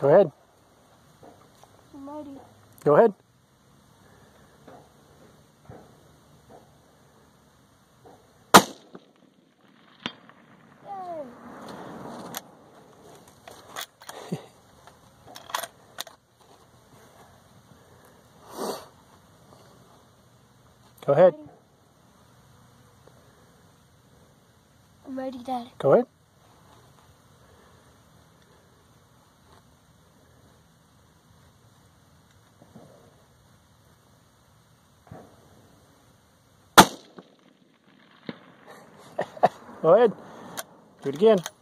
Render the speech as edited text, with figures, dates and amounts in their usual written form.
Go ahead. I'm ready. Go ahead. Yay. Go ahead. I'm ready, Daddy. Go ahead. Go ahead. Do it again.